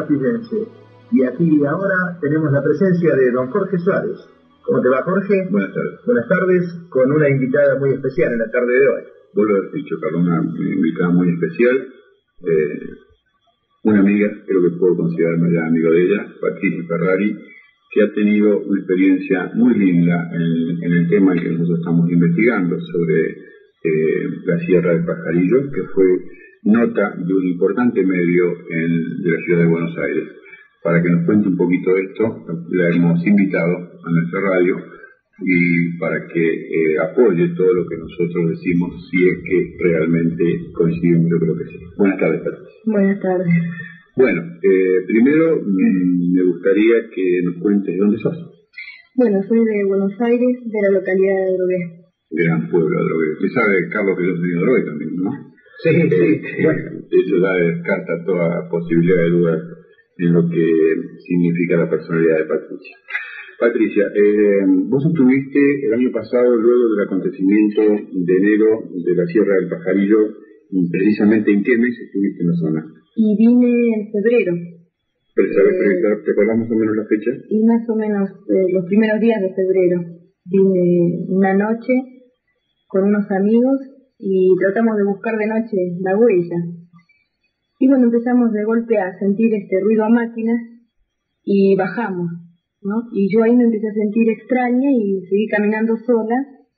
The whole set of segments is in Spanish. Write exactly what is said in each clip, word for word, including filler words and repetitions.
capillense. Y aquí ahora tenemos la presencia de don Jorge Suárez. ¿Cómo te va, Jorge? Buenas tardes. Buenas tardes, con una invitada muy especial en la tarde de hoy. Vuelvo a haber dicho, Carlos, una invitada muy especial. Eh, una amiga, creo que puedo considerarme ya amigo de ella, Patricia Ferrari, que ha tenido una experiencia muy linda en, en el tema que nosotros estamos investigando sobre eh, la Sierra del Pajarillo, que fue nota de un importante medio en, de la ciudad de Buenos Aires. Para que nos cuente un poquito de esto, la hemos invitado a nuestra radio y para que eh, apoye todo lo que nosotros decimos, si es que realmente coincidimos. Yo creo que sí. Buenas tardes, Patricia. Buenas tardes. Bueno, eh, primero mm, me gustaría que nos cuentes de dónde sos. Bueno, soy de Buenos Aires, de la localidad de Adrogué. Gran pueblo, Adrogué. Usted sabe, Carlos, que yo soy de Adrogué también, ¿no? Sí, eh, sí. Bueno. Eso ya descarta toda posibilidad de duda en lo que significa la personalidad de Patricia. Patricia, eh, vos estuviste el año pasado, luego del acontecimiento de enero de la Sierra del Pajarillo, precisamente ¿en qué mes estuviste en la zona? Y vine en febrero. Pero, ¿sabes, Eh, ¿Te acordás más o menos la fecha? Y más o menos eh, los primeros días de febrero. Vine una noche con unos amigos y tratamos de buscar de noche la huella. Y bueno, empezamos de golpe a sentir este ruido a máquinas y bajamos, ¿no? Y yo ahí me empecé a sentir extraña y seguí caminando sola.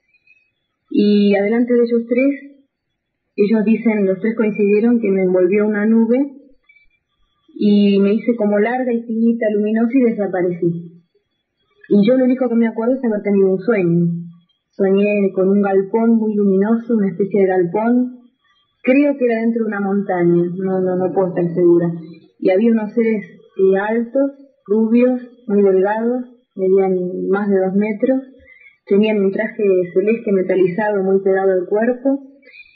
Y adelante de ellos tres, ellos dicen, los tres coincidieron que me envolvió una nube y me hice como larga y finita, luminosa y desaparecí. Y yo lo único que me acuerdo es haber tenido un sueño. Soñé con un galpón muy luminoso, una especie de galpón. Creo que era dentro de una montaña, no, no, no puedo estar segura. Y había unos seres eh, altos, rubios, muy delgados, medían más de dos metros, tenían un traje celeste metalizado muy pegado al cuerpo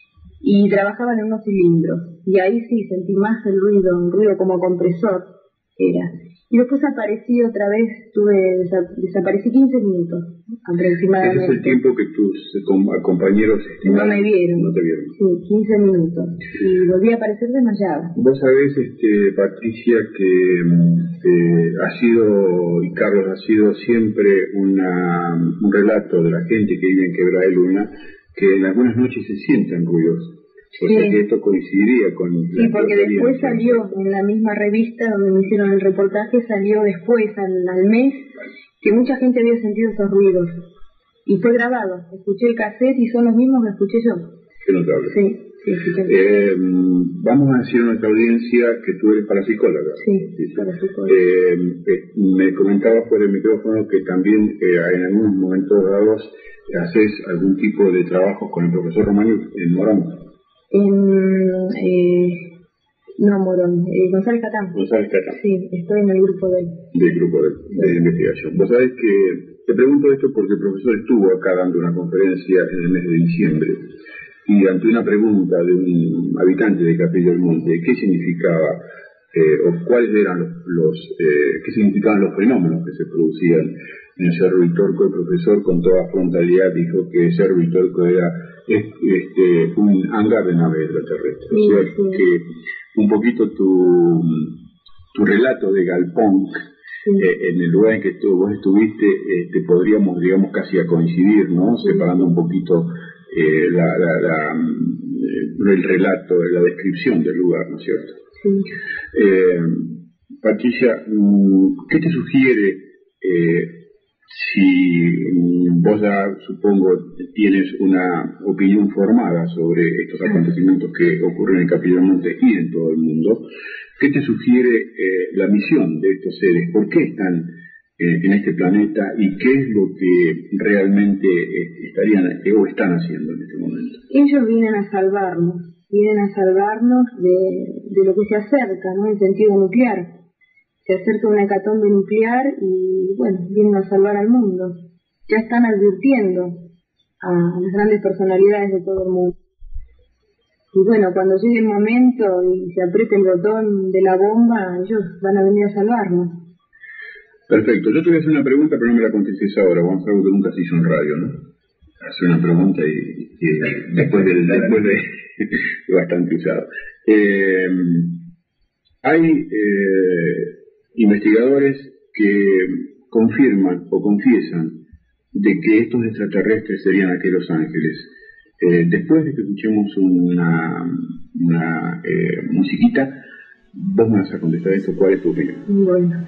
y trabajaban en unos cilindros. Y ahí sí sentí más el ruido, un ruido como compresor era. Y después aparecí otra vez, tuve desa- desaparecí quince minutos aproximadamente. Ese es el tiempo que tus eh, com- compañeros estimaron. No me vieron. No te vieron. Sí, quince minutos. Y volví a aparecer desmayada. Vos sabés, este, Patricia, que eh, ha sido, y Carlos, ha sido siempre una, un relato de la gente que vive en Quebrada de Luna, que en algunas noches se sienten ruidos. O Sí. sea que esto coincidiría con... Sí, porque después salió en la misma revista donde me hicieron el reportaje, salió después al, al mes que mucha gente había sentido esos ruidos. Y fue grabado. Escuché el cassette y son los mismos que escuché yo. Qué notable. Sí, sí, escuché. Eh, vamos a decir a nuestra audiencia que tú eres parapsicóloga. Sí, sí, sí. parapsicóloga. Eh, eh, me comentabas por el micrófono que también eh, en algunos momentos dados haces algún tipo de trabajo con el profesor Romano en Morón. En, eh, no, Morón, eh, González Catán. González Catán. Sí, estoy en el grupo de él. Del grupo de, de investigación. Vos sabés que te pregunto esto porque el profesor estuvo acá dando una conferencia en el mes de diciembre y ante una pregunta de un habitante de Capilla del Monte, ¿qué significaba eh, o cuáles eran los, los eh, qué significaban los fenómenos que se producían en Cerro Uritorco? El profesor con toda frontalidad dijo que Cerro Uritorco era este, un hangar de naves extraterrestres. Sí, o sea sí. que un poquito tu, tu relato de galpón, Sí. eh, en el lugar en que tú, vos estuviste, este, podríamos, digamos, casi a coincidir, ¿no? Sí. Separando un poquito eh, la, la, la, eh, el relato, la descripción del lugar, ¿no es cierto? Sí. Eh, Patricia, ¿qué te sugiere eh, si vos ya, supongo, tienes una opinión formada sobre estos acontecimientos que ocurren en Capilla del Monte y en todo el mundo? ¿Qué te sugiere eh, la misión de estos seres? ¿Por qué están eh, en este planeta y qué es lo que realmente eh, estarían eh, o están haciendo en este momento? Ellos vienen a salvarnos, vienen a salvarnos de, de lo que se acerca, ¿no? En sentido nuclear. Se acerca una hecatombe nuclear y, bueno, vienen a salvar al mundo. Ya están advirtiendo a las grandes personalidades de todo el mundo. Y bueno, cuando llegue el momento y se apriete el botón de la bomba, ellos van a venir a salvarnos. Perfecto. Yo te voy a hacer una pregunta, pero no me la contestes ahora. Vamos a hacer algo que nunca se hizo en radio, ¿no? Hacer una pregunta y, y después, del, después de... bastante usado. Eh, hay eh, investigadores que confirman o confiesan de que estos extraterrestres serían aquellos ángeles. Eh, después de que escuchemos una, una eh, musiquita, vos me vas a contestar esto. ¿Cuál es tu opinión? Bueno.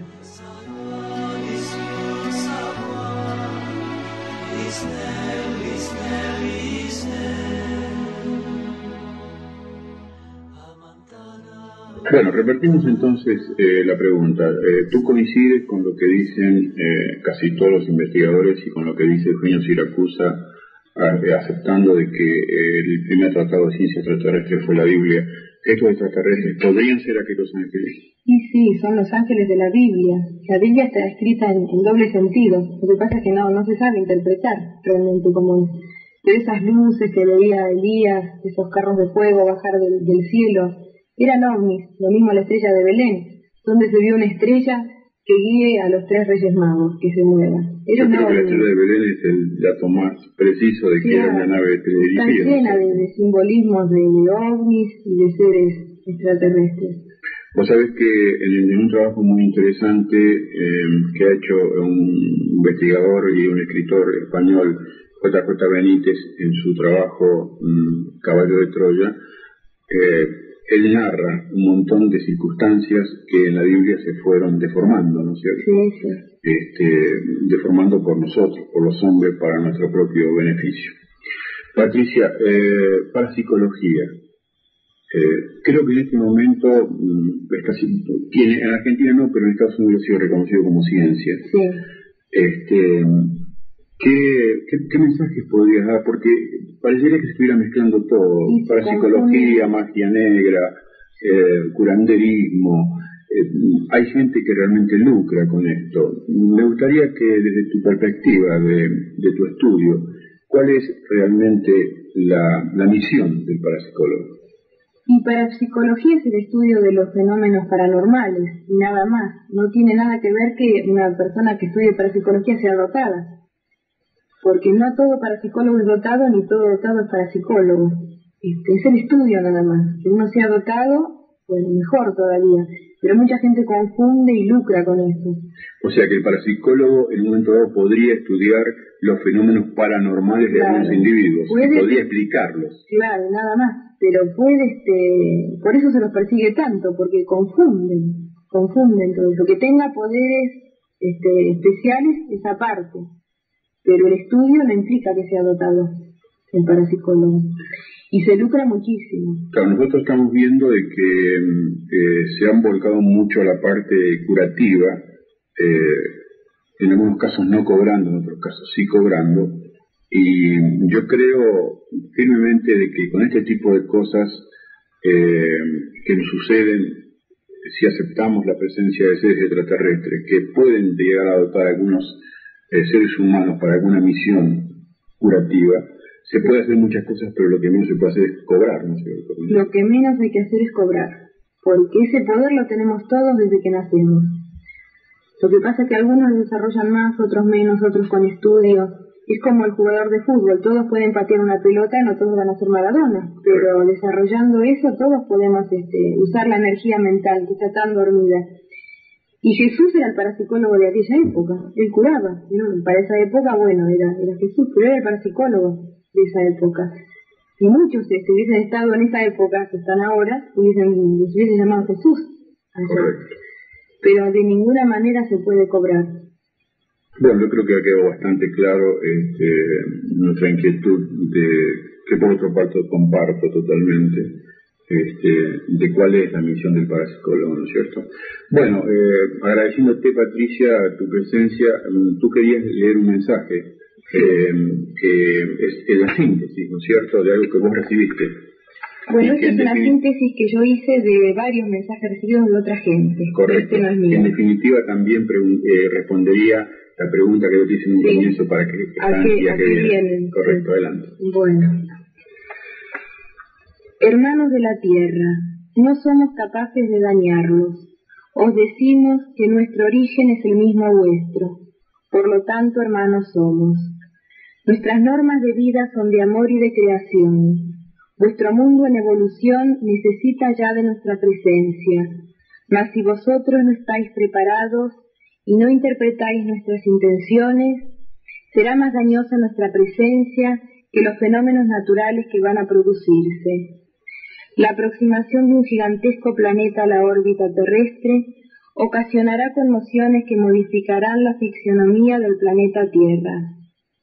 Bueno, repartimos entonces eh, la pregunta. Eh, ¿Tú coincides con lo que dicen eh, casi todos los investigadores y con lo que dice Eugenio Siracusa, eh, aceptando de que eh, el primer tratado de ciencia extraterrestre fue la Biblia, que estos extraterrestres podrían ser aquellos ángeles? Y sí, son los ángeles de la Biblia. La Biblia está escrita en, en doble sentido. Lo que pasa es que no, no se sabe interpretar realmente como es. Pero esas luces que veía Elías, esos carros de fuego bajar del, del cielo, eran ovnis, lo mismo la estrella de Belén, donde se vio una estrella que guíe a los tres reyes magos que se muevan. Era Yo una creo que la ovni. estrella de Belén es el dato más preciso de que Claro. era una nave Está teledirigida. llena de, de simbolismos de, de ovnis y de seres extraterrestres. Vos sabés que en, en un trabajo muy interesante eh, que ha hecho un investigador y un escritor español, J J Benítez, en su trabajo um, Caballo de Troya, eh, él narra un montón de circunstancias que en la Biblia se fueron deformando, ¿no es cierto? Sí, sí. Este, deformando por nosotros, por los hombres, para nuestro propio beneficio. Patricia, eh, parapsicología. Eh, creo que en este momento mm, está, tiene, en Argentina no, pero en Estados Unidos ha sido reconocido como ciencia. Sí. Este, ¿qué, qué, ¿Qué mensajes podrías dar? Porque parecería que se estuviera mezclando todo, Sí, parapsicología, magia negra, eh, curanderismo. Eh, hay gente que realmente lucra con esto. Me gustaría que desde tu perspectiva de, de tu estudio, ¿cuál es realmente la, la misión del parapsicólogo? Y parapsicología es el estudio de los fenómenos paranormales, y nada más. No tiene nada que ver que una persona que estudie parapsicología sea dotada. Porque no todo parapsicólogo es dotado, ni todo dotado es parapsicólogo. Este, es el estudio nada más. Que uno sea dotado, pues mejor todavía. Pero mucha gente confunde y lucra con eso. O sea que el parapsicólogo en un momento dado podría estudiar los fenómenos paranormales de Claro. algunos individuos, Puede- y podría explicarlos. Claro, nada más. Pero puede, este, por eso se los persigue tanto, porque confunden, confunden todo eso. Que tenga poderes este, especiales, esa parte. Pero el estudio no implica que sea dotado el parapsicólogo. Y se lucra muchísimo. Claro, nosotros estamos viendo de que eh, se han volcado mucho a la parte curativa, eh, en algunos casos no cobrando, en otros casos sí cobrando, y yo creo firmemente de que con este tipo de cosas eh, que nos suceden, si aceptamos la presencia de seres extraterrestres que pueden llegar a dotar a algunos eh, seres humanos para alguna misión curativa, se puede hacer muchas cosas, pero lo que menos se puede hacer es cobrar, ¿no es cierto? Lo que menos hay que hacer es cobrar, porque ese poder lo tenemos todos desde que nacemos. Lo que pasa es que algunos lo desarrollan más, otros menos, otros con estudios. Es como el jugador de fútbol, todos pueden patear una pelota, no todos van a ser Maradona, pero desarrollando eso todos podemos este, usar la energía mental que está tan dormida. Y Jesús era el parapsicólogo de aquella época, él curaba, ¿no? Para esa época, bueno, era, era Jesús, pero era el parapsicólogo de esa época. Si muchos este, hubiesen estado en esa época que están ahora, hubiesen, los hubiesen llamado Jesús allá. Correcto. Pero de ninguna manera se puede cobrar. Bueno, yo creo que ha quedado bastante claro este, nuestra inquietud, de que por otro parte comparto totalmente, este, de cuál es la misión del parapsicólogo, ¿no es cierto? Bueno, eh, agradeciéndote, Patricia, tu presencia, tú querías leer un mensaje eh, que es, es la síntesis, ¿no es cierto?, de algo que vos recibiste. Bueno, Y esta que es en una defini- síntesis que yo hice de varios mensajes recibidos de otra gente. Correcto. Este no es En mío. definitiva, también pregun- eh, respondería la pregunta que yo te hice en un Sí. comienzo para que ¿A qué- a qué vienen. vienen? Correcto, Sí. adelante. Bueno. Hermanos de la tierra, no somos capaces de dañarlos. Os decimos que nuestro origen es el mismo vuestro. Por lo tanto, hermanos somos. Nuestras normas de vida son de amor y de creación. Vuestro mundo en evolución necesita ya de nuestra presencia. Mas si vosotros no estáis preparados y no interpretáis nuestras intenciones, será más dañosa nuestra presencia que los fenómenos naturales que van a producirse. La aproximación de un gigantesco planeta a la órbita terrestre ocasionará conmociones que modificarán la fisionomía del planeta Tierra.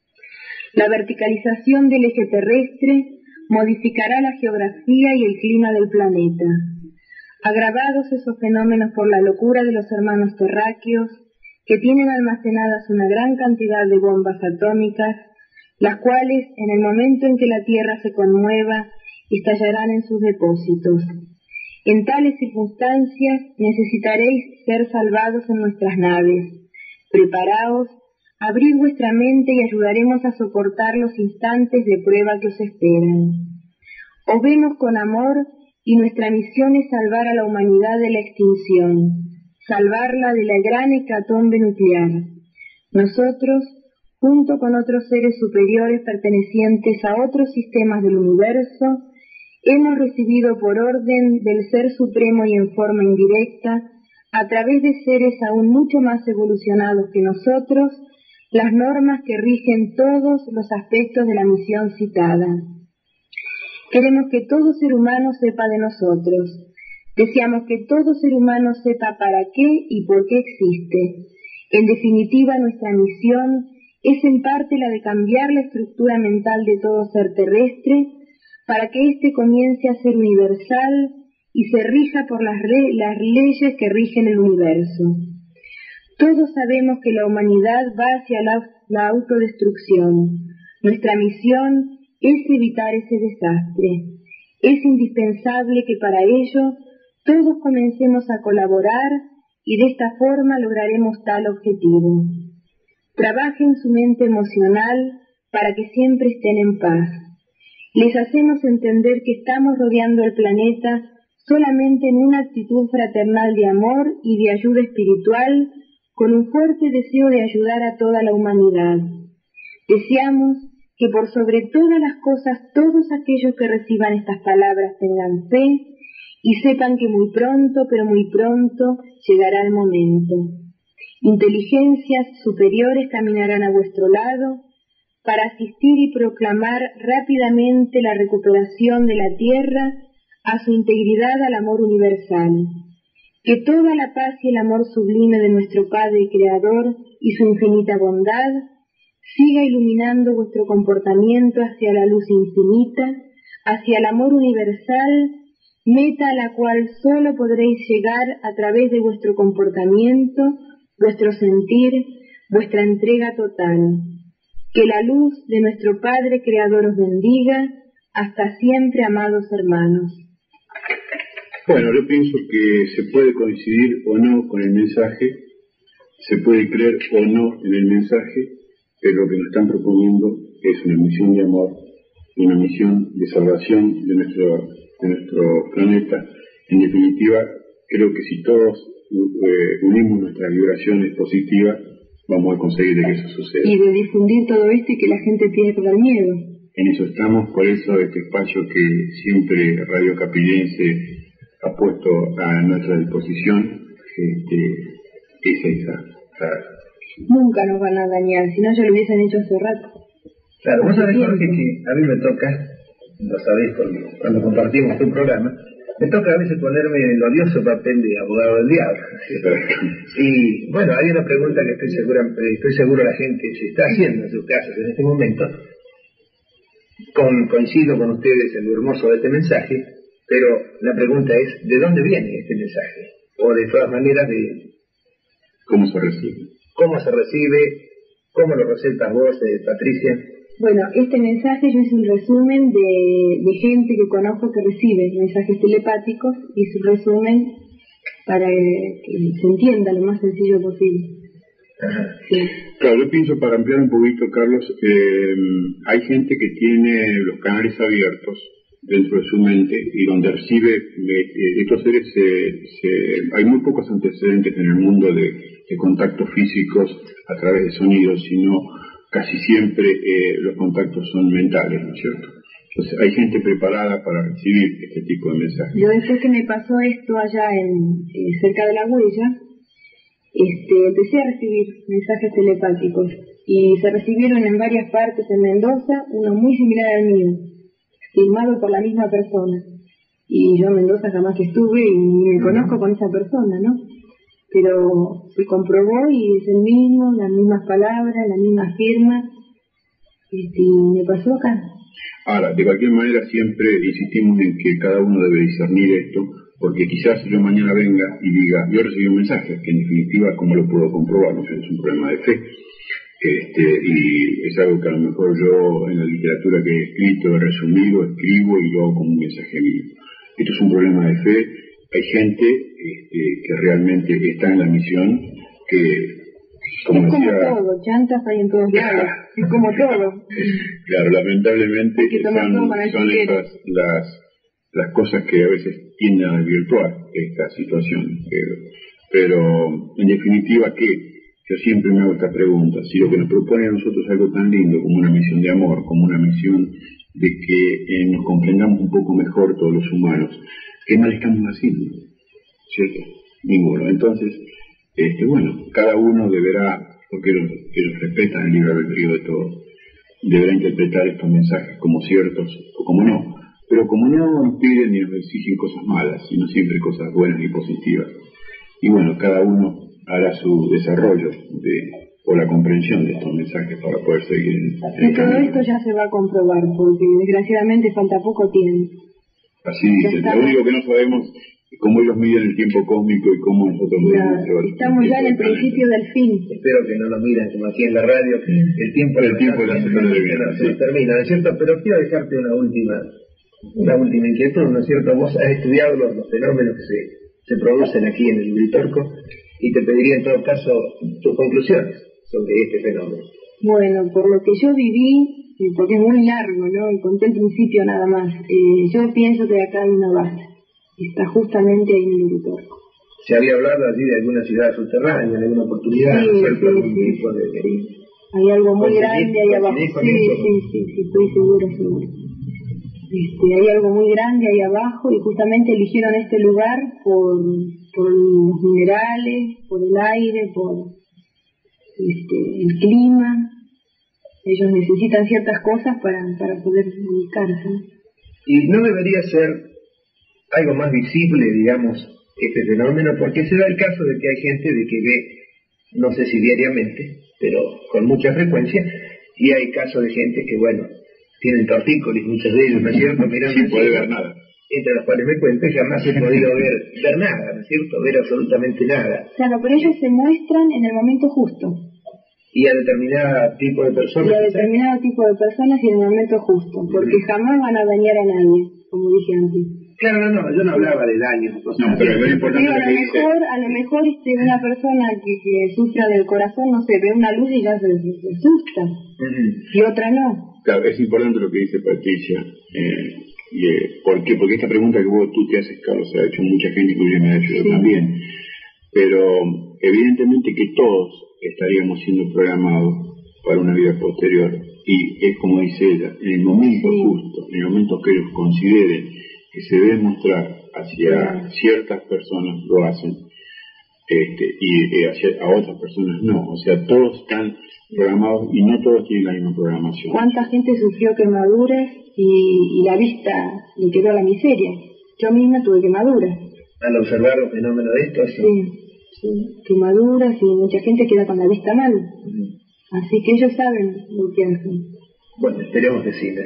La verticalización del eje terrestre modificará la geografía y el clima del planeta. Agravados esos fenómenos por la locura de los hermanos terráqueos, que tienen almacenadas una gran cantidad de bombas atómicas, las cuales, en el momento en que la Tierra se conmueva, estallarán en sus depósitos. En tales circunstancias necesitaréis ser salvados en nuestras naves. Preparaos, abrid vuestra mente y ayudaremos a soportar los instantes de prueba que os esperan. Os vemos con amor y nuestra misión es salvar a la humanidad de la extinción, salvarla de la gran hecatombe nuclear. Nosotros, junto con otros seres superiores pertenecientes a otros sistemas del universo, hemos recibido por orden del Ser Supremo y en forma indirecta, a través de seres aún mucho más evolucionados que nosotros, las normas que rigen todos los aspectos de la misión citada. Queremos que todo ser humano sepa de nosotros. Deseamos que todo ser humano sepa para qué y por qué existe. En definitiva, nuestra misión es en parte la de cambiar la estructura mental de todo ser terrestre para que éste comience a ser universal y se rija por las, re las leyes que rigen el universo. Todos sabemos que la humanidad va hacia la, la autodestrucción. Nuestra misión es evitar ese desastre. Es indispensable que para ello todos comencemos a colaborar y de esta forma lograremos tal objetivo. Trabajen su mente emocional para que siempre estén en paz. Les hacemos entender que estamos rodeando el planeta solamente en una actitud fraternal de amor y de ayuda espiritual, con un fuerte deseo de ayudar a toda la humanidad. Deseamos que por sobre todas las cosas todos aquellos que reciban estas palabras tengan fe y sepan que muy pronto, pero muy pronto, llegará el momento. Inteligencias superiores caminarán a vuestro lado para asistir y proclamar rápidamente la recuperación de la Tierra a su integridad al amor universal. Que toda la paz y el amor sublime de nuestro Padre y Creador y su infinita bondad siga iluminando vuestro comportamiento hacia la luz infinita, hacia el amor universal, meta a la cual solo podréis llegar a través de vuestro comportamiento, vuestro sentir, vuestra entrega total. Que la luz de nuestro Padre Creador os bendiga, hasta siempre, amados hermanos. Bueno, yo pienso que se puede coincidir o no con el mensaje, se puede creer o no en el mensaje, pero lo que nos están proponiendo es una misión de amor, una misión de salvación de nuestro, de nuestro planeta. En definitiva, creo que si todos eh, unimos nuestras vibraciones positivas, vamos a conseguir que eso suceda. Y de difundir todo esto y que la gente pierda el miedo. En eso estamos, por eso este espacio que siempre Radio Capillense ha puesto a nuestra disposición, este, es esa. esa Nunca nos van a dañar, si no ya lo hubiesen hecho hace rato. Claro, vos sabés, Jorge, que a mí me toca, lo sabéis porque cuando compartimos tu programa, me toca a veces ponerme el odioso papel de abogado del diablo. ¿Sí? Y bueno, hay una pregunta que estoy segura, estoy seguro la gente se está haciendo en sus casas en este momento. Con, coincido con ustedes en lo hermoso de este mensaje, pero la pregunta es, ¿de dónde viene este mensaje? O de todas maneras, de ¿cómo se recibe? ¿Cómo se recibe? ¿Cómo lo recetas vos, eh, Patricia? Bueno, este mensaje yo hice un resumen de, de gente que conozco que recibe mensajes telepáticos, y su resumen para que, que se entienda lo más sencillo posible. Ajá. Sí. Claro, yo pienso, para ampliar un poquito, Carlos, eh, hay gente que tiene los canales abiertos dentro de su mente y donde recibe, eh, estos seres, se, se, hay muy pocos antecedentes en el mundo de, de contactos físicos a través de sonidos, sino casi siempre eh, los contactos son mentales, ¿no es cierto? Entonces hay gente preparada para recibir este tipo de mensajes. Yo después que me pasó esto allá en eh, cerca de La Huella, este, empecé a recibir mensajes telepáticos y se recibieron en varias partes en Mendoza, uno muy similar al mío, firmado por la misma persona. Y yo en Mendoza jamás estuve y ni me conozco con esa persona, ¿no? Pero se comprobó y es el mismo, las mismas palabras, la misma firma. Este, me pasó acá. Ahora, de cualquier manera siempre insistimos en que cada uno debe discernir esto, porque quizás yo mañana venga y diga, yo recibí un mensaje, que en definitiva, ¿cómo lo puedo comprobar? No sé, es un problema de fe. Este, y es algo que a lo mejor yo en la literatura que he escrito, he resumido, escribo y lo hago como un mensaje mío. Esto es un problema de fe. Hay gente este, que realmente está en la misión, que como es como decía, todo, chantas hay en todos lados, es como todo. Claro, lamentablemente son, son estas las, las cosas que a veces tienden a desvirtuar esta situación. Pero, pero en definitiva, ¿qué? Yo siempre me hago esta pregunta: si lo que nos propone a nosotros es algo tan lindo como una misión de amor, como una misión de que eh, nos comprendamos un poco mejor todos los humanos, ¿qué mal estamos haciendo? ¿Cierto? Ninguno. Entonces, este, bueno, cada uno deberá, porque ellos, ellos respetan el libre albedrío de todos, deberá interpretar estos mensajes como ciertos o como no. Pero como no nos piden ni nos exigen cosas malas, sino siempre cosas buenas y positivas. Y bueno, cada uno hará su desarrollo de, o la comprensión de estos mensajes para poder seguir en, en y todo camino. esto ya se va a comprobar, porque desgraciadamente falta poco tiempo. Así dice, lo único que no sabemos es cómo ellos miden el tiempo cósmico y cómo nosotros Ya, estamos ya en el principio del fin. Espero que no nos miren como aquí en la radio, que el tiempo, el tiempo de la semana de viene, se termina, ¿no es cierto? Pero quiero dejarte una última, una última inquietud, ¿no es cierto? Vos has estudiado los, los fenómenos que se, se producen aquí en el Uritorco, y te pediría en todo caso tus conclusiones sobre este fenómeno. Bueno, por lo que yo viví, porque es muy largo, ¿no? Y conté el principio nada más, eh, yo pienso que acá hay una base, está justamente ahí en el Uritorco. Se había hablado allí de alguna ciudad subterránea, de alguna oportunidad, sí, ¿no es cierto? Sí, Algún sí, tipo de... sí. Hay algo muy grande ahí abajo. Sí, sí, sí, sí, estoy seguro, seguro. Este, hay algo muy grande ahí abajo y justamente eligieron este lugar por, por los minerales, por el aire, por este, el clima. Ellos necesitan ciertas cosas para, para poder ubicarse. Y no debería ser algo más visible, digamos, este fenómeno, porque se da el caso de que hay gente de que ve, no sé si diariamente, pero con mucha frecuencia, y hay casos de gente que, bueno, tienen tortícolis, muchos de ellos, ¿no es cierto? Mirando sin poder ver nada. Entre los cuales me cuento, jamás he podido ver, ver nada, ¿no es cierto? Ver absolutamente nada. Claro, pero ellos se muestran en el momento justo. Y a determinado tipo de personas. Y a determinado tipo de personas y en el momento justo, porque uh-huh. jamás van a dañar a nadie, como dije antes. Claro, no, no, yo no hablaba de daños. No, pero es muy importante Digo, a lo mejor, a lo mejor este, una persona que, que sufra del corazón, no sé, ve una luz y ya se, se asusta, uh-huh. y otra no. Claro, es importante lo que dice Patricia. Eh, y, eh, ¿Por qué? Porque esta pregunta que vos tú te haces, Carlos, se ha hecho mucha gente, inclusive me ha hecho yo sí. también. Pero evidentemente que todos estaríamos siendo programados para una vida posterior. Y es como dice ella, en el momento sí. justo, en el momento que ellos consideren que se debe mostrar hacia sí. ciertas personas, lo hacen. Este, y, y hacia, a otras personas no. O sea, todos están programados y no todos tienen la misma programación. ¿Cuánta gente sufrió quemaduras y, y la vista le quedó a la miseria? Yo misma tuve quemaduras. Al observar un fenómeno de esto, sí, sí, quemaduras y mucha gente queda con la vista mal. Uh-huh. Así que ellos saben lo que hacen. Bueno, esperemos que sí.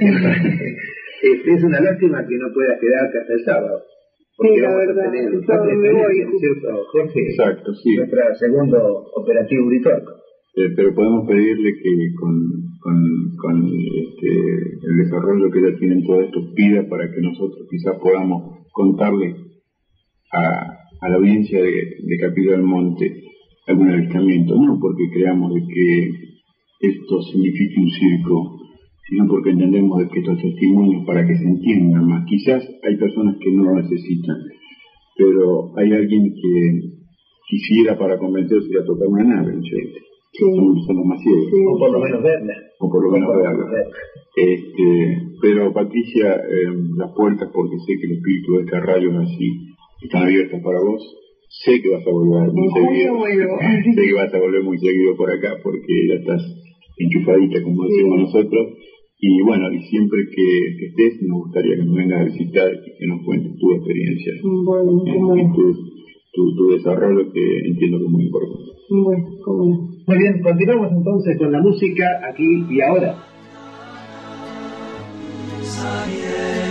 Es una lástima que no puedas quedarte hasta el sábado. Sí, la verdad, todo me voy. ¿Cierto, Jorge? Exacto, sí. Nuestro segundo operativo Uritorco. Eh, pero podemos pedirle que con, con, con este, el desarrollo que ya tienen todo esto pida para que nosotros quizás podamos contarle a, a la audiencia de, de Capilla del Monte algún avistamiento, no porque creamos de que esto signifique un circo, sino porque entendemos de que estos testimonios para que se entiendan más. Quizás hay personas que no lo necesitan, pero hay alguien que quisiera para convencerse de tocar una nave, ¿no? Sí. Son, son los más ciegos. Sí. O por lo menos verla. O por lo menos verla. Este, pero Patricia, eh, las puertas, porque sé que el espíritu de esta radio es así, están abiertas para vos. Sé que vas a volver muy seguido. Sé que vas a volver muy seguido por acá porque ya estás enchufadita, como decimos sí. nosotros. Y bueno, y siempre que, que estés, nos gustaría que nos vengas a visitar y que nos cuentes tu experiencia bueno, en, en tu, tu, tu desarrollo, que entiendo que es muy importante. Bueno, cómo no. Muy bien, continuamos entonces con la música aquí y ahora. Sorry.